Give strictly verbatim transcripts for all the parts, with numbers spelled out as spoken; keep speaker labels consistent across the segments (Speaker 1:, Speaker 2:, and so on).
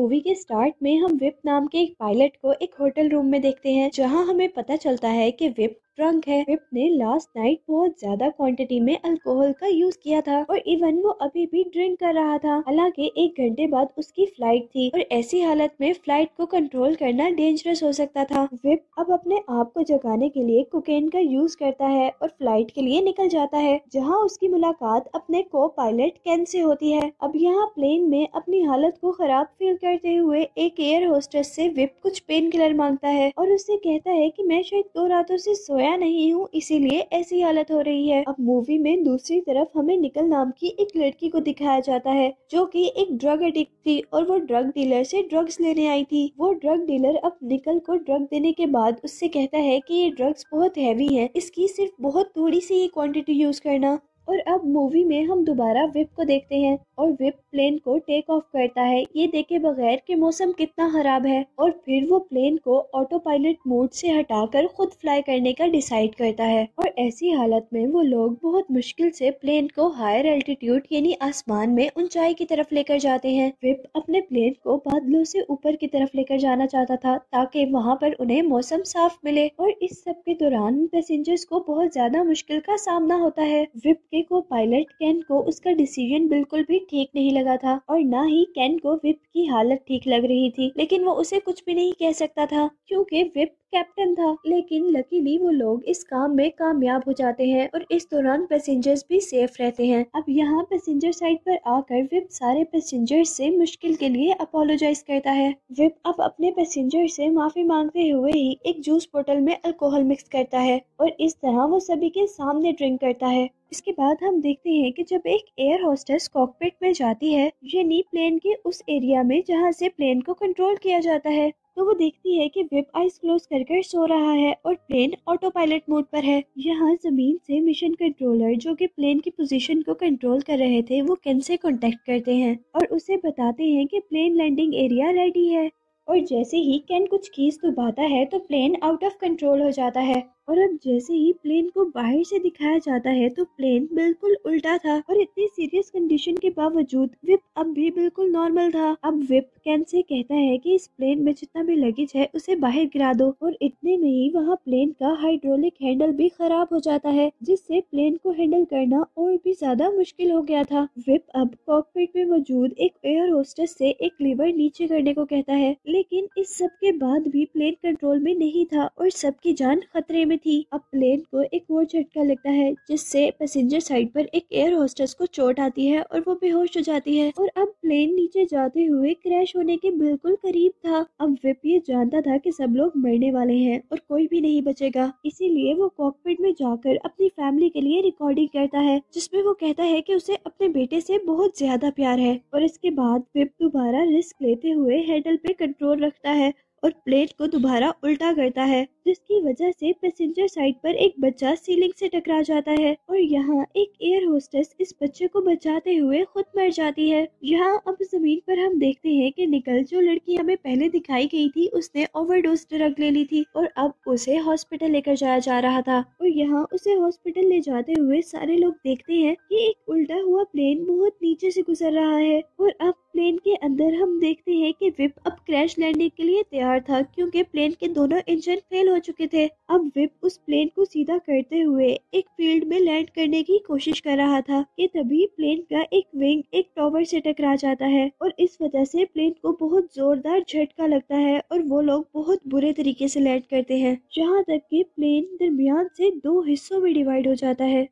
Speaker 1: Movie के start में हम विप नाम के एक पायलट को एक होटल रूम में देखते हैं, जहां हमें पता चलता है कि विप ड्रंक है। विप ने लास्ट नाइट बहुत ज्यादा क्वांटिटी में अल्कोहल का यूज किया था और इवन वो अभी भी ड्रिंक कर रहा था। हालांकि एक घंटे बाद उसकी फ्लाइट थी और ऐसी हालत में फ्लाइट को कंट्रोल करना डेंजरस हो सकता था। विप अब अपने आप को जगाने के लिए कोकेन का यूज करता है और फ्लाइट के लिए निकल जाता है, जहाँ उसकी मुलाकात अपने को पायलट कैन से होती है। अब यहाँ प्लेन में अपनी हालत को खराब फील करते हुए एक एयर होस्टेस से विप कुछ पेन किलर मांगता है और उससे कहता है कि मैं शायद दो रातों से सोया नहीं हूँ, इसीलिए ऐसी हालत हो रही है। अब मूवी में दूसरी तरफ हमें निकल नाम की एक लड़की को दिखाया जाता है, जो कि एक ड्रग एडिक्ट थी और वो ड्रग डीलर से ड्रग्स लेने आई थी। वो ड्रग डीलर अब निकल को ड्रग देने के बाद उससे कहता है कि ये ड्रग्स बहुत हैवी है, इसकी सिर्फ बहुत थोड़ी सी ही क्वांटिटी यूज करना। और अब मूवी में हम दोबारा विप को देखते हैं और विप प्लेन को टेक ऑफ करता है, ये देखे बगैर कि मौसम कितना खराब है, और फिर वो प्लेन को ऑटो पायलट मोड से हटाकर खुद फ्लाई करने का डिसाइड करता है। और ऐसी हालत में वो लोग बहुत मुश्किल से प्लेन को हायर एल्टीट्यूड यानी आसमान में ऊंचाई की तरफ लेकर जाते हैं। विप अपने प्लेन को बादलों से ऊपर की तरफ लेकर जाना चाहता था ताकि वहाँ पर उन्हें मौसम साफ मिले, और इस सब के दौरान पैसेंजर्स को बहुत ज्यादा मुश्किल का सामना होता है। विप के को पायलट कैन को उसका डिसीजन बिल्कुल भी ठीक नहीं लगा था और ना ही कैन को विप की हालत ठीक लग रही थी, लेकिन वो उसे कुछ भी नहीं कह सकता था क्योंकि विप कैप्टन था। लेकिन लकीली वो लोग इस काम में कामयाब हो जाते हैं और इस दौरान पैसेंजर्स भी सेफ रहते हैं। अब यहाँ पैसेंजर साइड पर आकर विप सारे पैसेंजर्स से मुश्किल के लिए अपोलोजाइज करता है। विप अब अपने पैसेंजर से माफी मांगते हुए ही एक जूस बोतल में अल्कोहल मिक्स करता है और इस तरह वो सभी के सामने ड्रिंक करता है। इसके बाद हम देखते हैं कि जब एक एयर होस्टेस कॉकपिट में जाती है, यानी प्लेन के उस एरिया में जहां से प्लेन को कंट्रोल किया जाता है, तो वो देखती है कि विप आइज क्लोज कर कर सो रहा है और प्लेन ऑटो पायलट मोड पर है। यहाँ जमीन से मिशन कंट्रोलर जो कि प्लेन की पोजीशन को कंट्रोल कर रहे थे, वो कैन से कांटेक्ट करते हैं और उसे बताते हैं कि प्लेन लैंडिंग एरिया रेडी है। और जैसे ही कैन कुछ कीज दबाता है तो प्लेन आउट ऑफ कंट्रोल हो जाता है, और अब जैसे ही प्लेन को बाहर से दिखाया जाता है तो प्लेन बिल्कुल उल्टा था और इतनी सीरियस कंडीशन के बावजूद विप अब भी बिल्कुल नॉर्मल था। अब विप कैन से कहता है कि इस प्लेन में जितना भी लगेज है उसे बाहर गिरा दो, और इतने में ही वहाँ प्लेन का हाइड्रोलिक हैंडल भी खराब हो जाता है, जिससे प्लेन को हैंडल करना और भी ज्यादा मुश्किल हो गया था। विप अब कॉकपिट में मौजूद एक एयर होस्टेस से एक लीवर नीचे करने को कहता है, लेकिन इस सब के बाद भी प्लेन कंट्रोल में नहीं था और सबकी जान खतरे में थी। अब प्लेन को एक और झटका लगता है, जिससे पैसेंजर साइड पर एक एयर होस्टेस को चोट आती है और वो बेहोश हो जाती है, और अब प्लेन नीचे जाते हुए क्रैश होने के बिल्कुल करीब था। अब विप ये जानता था कि सब लोग मरने वाले हैं और कोई भी नहीं बचेगा, इसीलिए वो कॉकपिट में जाकर अपनी फैमिली के लिए रिकॉर्डिंग करता है, जिसमें वो कहता है कि उसे अपने बेटे से बहुत ज्यादा प्यार है। और इसके बाद विप दोबारा रिस्क लेते हुए हैंडल पे कंट्रोल रखता है और प्लेन को दोबारा उल्टा करता है, जिसकी वजह से पैसेंजर साइड पर एक बच्चा सीलिंग से टकरा जाता है और यहाँ एक एयर होस्टेस इस बच्चे को बचाते हुए खुद मर जाती है। यहाँ अब जमीन पर हम देखते हैं कि निकल, जो लड़की हमें पहले दिखाई गई थी, उसने ओवरडोज ड्रग ले ली थी और अब उसे हॉस्पिटल लेकर जाया जा रहा था। और यहाँ उसे हॉस्पिटल ले जाते हुए सारे लोग देखते हैं कि एक उल्टा हुआ प्लेन बहुत नीचे से गुजर रहा है, और अब प्लेन के अंदर हम देखते हैं कि विप अब क्रैश लैंडिंग के लिए तैयार था, क्योंकि प्लेन के दोनों इंजन फेल हो चुके थे। अब विप उस प्लेन को सीधा करते हुए एक फील्ड में लैंड करने की कोशिश कर रहा था कि तभी प्लेन का एक विंग एक टॉवर से टकरा जाता है और इस वजह से प्लेन को बहुत जोरदार झटका लगता है और वो लोग बहुत बुरे तरीके से लैंड करते हैं, जहाँ तक कि प्लेन दरमियान से दो हिस्सों में डिवाइड हो जाता है।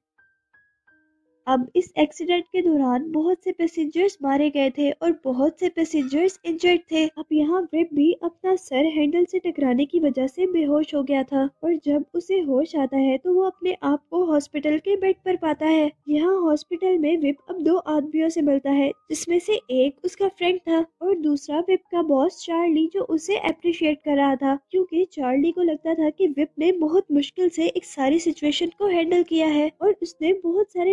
Speaker 1: अब इस एक्सीडेंट के दौरान बहुत से पैसेंजर्स मारे गए थे और बहुत से पैसेंजर्स इंजर्ड थे। अब यहाँ विप भी अपना सर हैंडल से टकराने की वजह से बेहोश हो गया था, और जब उसे होश आता है तो वो अपने आप को हॉस्पिटल के बेड पर पाता है। यहाँ हॉस्पिटल में विप अब दो आदमियों से मिलता है, जिसमें से एक उसका फ्रेंड था और दूसरा विप का बॉस चार्ली, जो उसे अप्रिशिएट कर रहा था, क्योंकि चार्ली को लगता था कि विप ने बहुत मुश्किल से एक सारी सिचुएशन को हैंडल किया है और उसने बहुत सारे पैसेंजर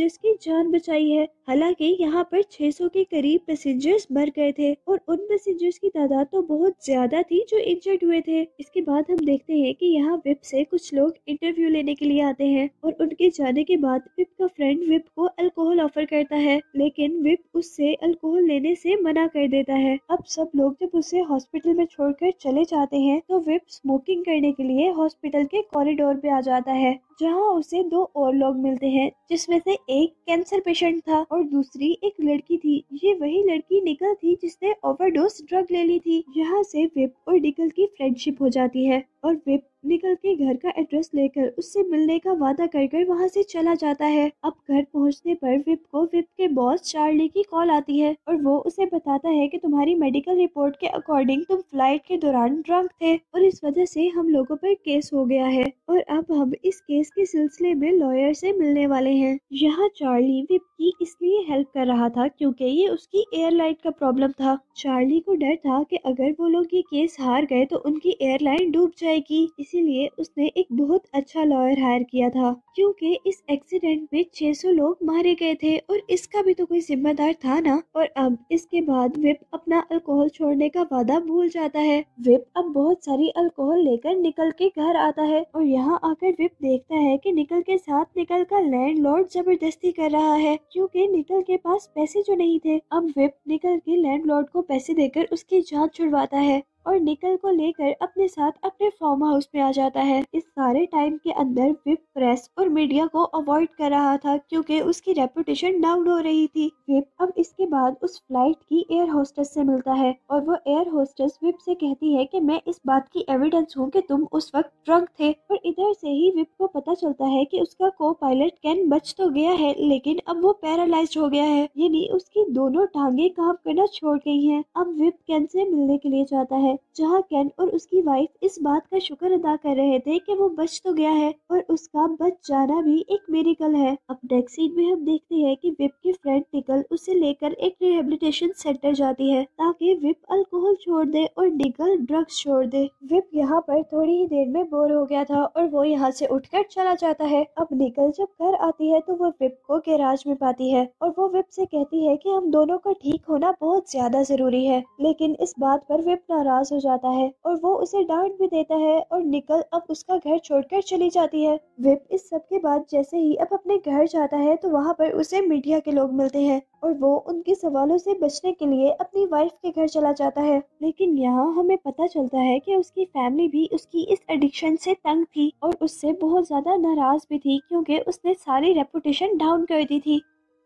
Speaker 1: पैसेंजर्स की जान बचाई है। हालांकि यहाँ पर छह सौ के करीब पैसेंजर्स मर गए थे और उन पैसेंजर्स की तादाद तो बहुत ज्यादा थी जो इंजर्ड हुए थे। इसके बाद हम देखते हैं कि यहाँ विप से कुछ लोग इंटरव्यू लेने के लिए आते हैं और उनके जाने के बाद विप का फ्रेंड विप को अल्कोहल ऑफर करता है, लेकिन विप उससे अल्कोहल लेने से मना कर देता है। अब सब लोग जब उसे हॉस्पिटल में छोड़कर चले जाते हैं तो विप स्मोकिंग करने के लिए हॉस्पिटल के कॉरिडोर पे आ जाता है, जहाँ उसे दो और लोग मिलते हैं, जिसमें से एक कैंसर पेशेंट था और दूसरी एक लड़की थी। ये वही लड़की निकल थी जिसने ओवरडोज ड्रग ले ली थी। यहाँ से विप और निकल की फ्रेंडशिप हो जाती है और विप निकल के घर का एड्रेस लेकर उससे मिलने का वादा कर कर वहाँ से चला जाता है। अब घर पहुँचने पर विप को विप के बॉस चार्ली की कॉल आती है और वो उसे बताता है कि तुम्हारी मेडिकल रिपोर्ट के अकॉर्डिंग तुम फ्लाइट के दौरान ड्रंक थे और इस वजह से हम लोगों पर केस हो गया है और अब हम इस केस के सिलसिले में लॉयर से मिलने वाले हैं। यहाँ चार्ली विप की इसलिए हेल्प कर रहा था क्योंकि ये उसकी एयरलाइन का प्रॉब्लम था। चार्ली को डर था कि अगर वो लोग ये केस हार गए तो उनकी एयरलाइन डूब जाएगी, इसीलिए उसने एक बहुत अच्छा लॉयर हायर किया था क्योंकि इस एक्सीडेंट में छह सौ लोग मारे गए थे और इसका भी तो कोई जिम्मेदार था ना। और अब इसके बाद विप अपना अल्कोहल छोड़ने का वादा भूल जाता है। विप अब बहुत सारी अल्कोहल लेकर निकल के घर आता है और यहाँ आकर विप देखता है कि निकल के साथ निकल का लैंडलॉर्ड जबरदस्ती कर रहा है क्योंकि निकल के पास पैसे जो नहीं थे। अब विप निकल के लैंडलॉर्ड को पैसे देकर उसकी जान छुड़वाता है और निकल को लेकर अपने साथ अपने फार्म हाउस में आ जाता है। इस सारे टाइम के अंदर विप प्रेस और मीडिया को अवॉइड कर रहा था क्योंकि उसकी रेपुटेशन डाउन हो रही थी। विप अब इसके बाद उस फ्लाइट की एयर होस्टेस से मिलता है और वो एयर होस्टेस विप से कहती है कि मैं इस बात की एविडेंस हूँ कि तुम उस वक्त ड्रंक थे। और इधर से ही विप को पता चलता है कि उसका को पायलट कैन बच तो गया है लेकिन अब वो पैरालाइज्ड हो गया है, यानी उसकी दोनों टांगे काम करना छोड़ गई हैं। अब विप कैन से मिलने के लिए जाता है जहाँ कैन और उसकी वाइफ इस बात का शुक्र अदा कर रहे थे कि वो बच तो गया है और उसका बच जाना भी एक मिरेकल है। अब नेक्स्ट सीन में हम देखते हैं कि विप की फ्रेंड निकल उसे लेकर एक रिहेबिलिटेशन सेंटर जाती है ताकि विप अल्कोहल छोड़ दे और निकल ड्रग्स छोड़ दे। विप यहाँ पर थोड़ी ही देर में बोर हो गया था और वो यहाँ से उठकर चला जाता है। अब निकल जब घर आती है तो वो विप को गैराज में पाती है और वो विप से कहती है कि हम दोनों का ठीक होना बहुत ज्यादा जरूरी है, लेकिन इस बात पर विप नाराज हो जाता है और वो उसे डांट भी देता है और निकल अब उसका घर छोड़कर चली जाती है। विप इस सब के बाद जैसे ही अब अपने घर जाता है तो वहाँ पर उसे मीडिया के लोग मिलते हैं और वो उनके सवालों से बचने के लिए अपनी वाइफ के घर चला जाता है। लेकिन यहाँ हमें पता चलता है कि उसकी फैमिली भी उसकी इस एडिक्शन से तंग थी और उससे बहुत ज्यादा नाराज भी थी क्योंकि उसने सारी रेपुटेशन डाउन कर दी थी।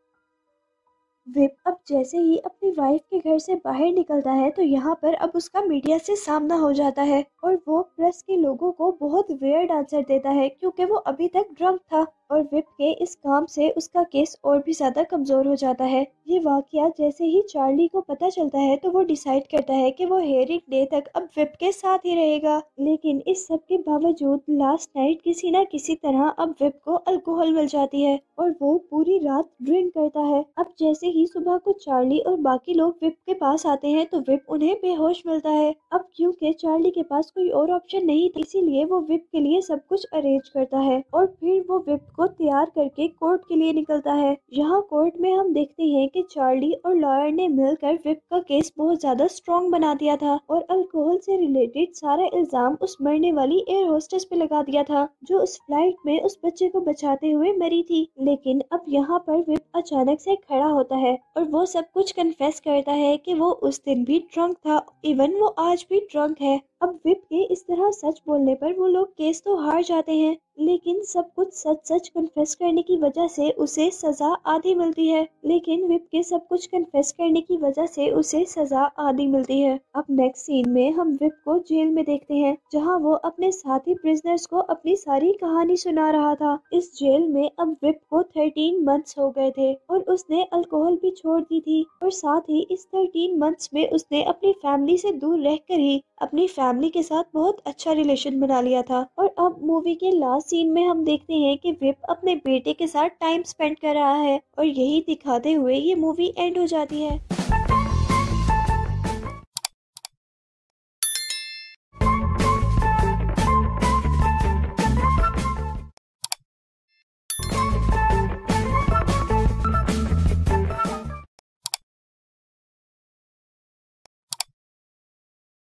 Speaker 1: विप अब जैसे ही अपनी वाइफ के घर से बाहर निकलता है तो यहाँ पर अब उसका मीडिया से सामना हो जाता है और वो प्रेस के लोगों को बहुत वियर्ड आंसर देता है क्योंकि वो अभी तक ड्रंक था और विप के इस काम से उसका केस और भी ज्यादा कमजोर हो जाता है। ये वाकया जैसे ही चार्ली को पता चलता है तो वो डिसाइड करता है कि वो हेयरिंग डे तक अब विप के साथ ही रहेगा। लेकिन इस सब के बावजूद लास्ट नाइट किसी न किसी तरह अब विप को अल्कोहल मिल जाती है और वो पूरी रात ड्रिंक करता है। अब जैसे ही सुबह को चार्ली और बाकी लोग विप के पास आते हैं तो विप उन्हें बेहोश मिलता है। अब क्योंकि चार्ली के पास कोई और ऑप्शन नहीं था इसीलिए वो विप के लिए सब कुछ अरेंज करता है और फिर वो विप को तैयार करके कोर्ट के लिए निकलता है। यहाँ कोर्ट में हम देखते हैं कि चार्ली और लॉयर ने मिलकर विप का केस बहुत ज्यादा स्ट्रॉन्ग बना दिया था और अल्कोहल से रिलेटेड सारा इल्जाम उस मरने वाली एयर होस्टेस पे लगा दिया था जो उस फ्लाइट में उस बच्चे को बचाते हुए मरी थी। लेकिन अब यहाँ पर विप अचानक से खड़ा होता है और वो सब कुछ कन्फेस करता है कि वो उस दिन भी ड्रंक था, इवन वो आज भी ड्रंक है। अब विप के इस तरह सच बोलने पर वो लोग केस तो हार जाते हैं लेकिन सब कुछ सच सच कन्फेस करने की वजह से उसे सजा आधी मिलती है। लेकिन विप के सब कुछ कन्फेस करने की वजह से उसे सजा आधी मिलती है। अब नेक्स्ट सीन में हम विप को जेल में देखते हैं जहां वो अपने साथी प्रिजनर्स को अपनी सारी कहानी सुना रहा था। इस जेल में अब विप को थर्टीन मंथ्स हो गए थे और उसने अल्कोहल भी छोड़ दी थी और साथ ही इस थर्टीन मंथ्स में उसने अपनी फैमिली से दूर रहकर ही अपनी फैमिली के साथ बहुत अच्छा रिलेशन बना लिया था। और अब मूवी के लास्ट सीन में हम देखते हैं कि विप अपने बेटे के साथ टाइम स्पेंड कर रहा है और यही दिखाते हुए ये मूवी एंड हो जाती है।